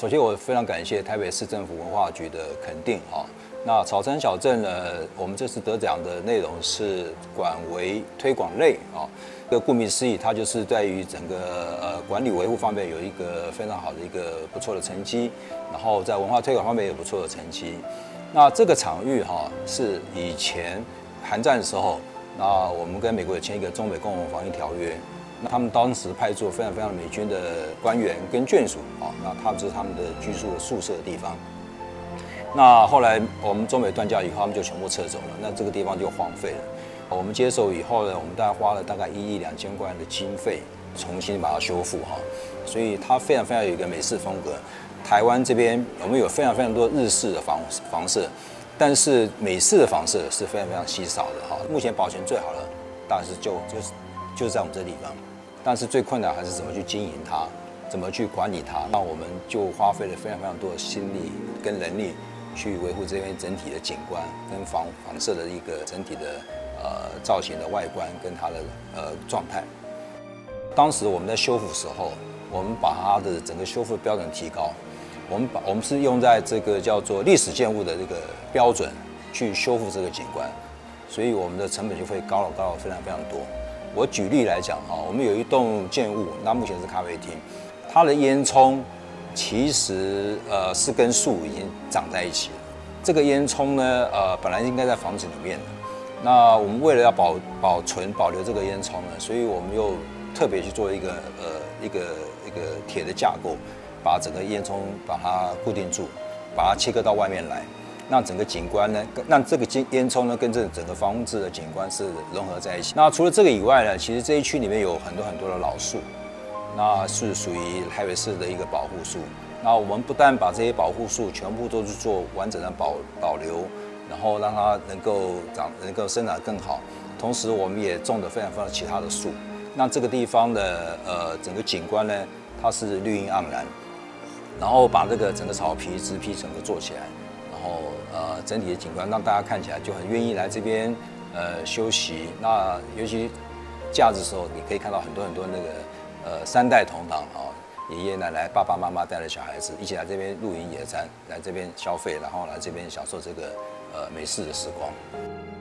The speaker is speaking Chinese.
首先我非常感谢台北市政府文化局的肯定哈。那草城小镇呢，我们这次得奖的内容是管维推广类啊。这个顾名思义，它就是在于整个管理维护方面有一个非常好的一个不错的成绩，然后在文化推广方面也有不错的成绩。那这个场域哈是以前韩战的时候，那我们跟美国有签一个中美共同防御条约。那他们当时派驻非常美军的官员跟眷属啊，那他们就是他们的居住的宿舍的地方。那后来我们中美断交以后，他们就全部撤走了，那这个地方就荒废了。我们接手以后呢，我们大概花了大概1亿2千万的经费，重新把它修复哈。所以它非常有一个美式风格。台湾这边我们有非常多日式的房舍，但是美式的房舍是非常稀少的哈。目前保全最好的，大概是就是在我们这地方。但是最困难还是怎么去经营它，怎么去管理它。那我们就花费了非常多的心力跟人力去维护这边整体的景观跟房舍的一个整体的造型的外观跟它的状态。当时我们在修复时候，我们把它的整个修复标准提高，我们是用在这个叫做历史建物的这个标准去修复这个景观，所以我们的成本就会高了非常多。我举例来讲啊，我们有一栋建物，那目前是咖啡厅，它的烟囱其实是跟树已经长在一起了。这个烟囱呢，本来应该在房子里面的。那我们为了要保留这个烟囱呢，所以我们又特别去做一个铁的架构，把整个烟囱把它固定住，把它切割到外面来。让整个景观呢，让这个烟囱呢跟这整个房子的景观是融合在一起。那除了这个以外呢，其实这一区里面有很多的老树，那是属于台北市的一个保护树。那我们不但把这些保护树全部都是做完整的保留，然后让它能够生长更好，同时我们也种了非常多其他的树，让这个地方的整个景观呢，它是绿荫盎然，然后把这个整个草皮植皮整个做起来。然后整体的景观让大家看起来就很愿意来这边休息。那尤其假日的时候，你可以看到很多那个3代同堂啊，爷爷奶奶、爸爸妈妈带着小孩子一起来这边露营野餐，来这边消费，然后来这边享受这个美式的时光。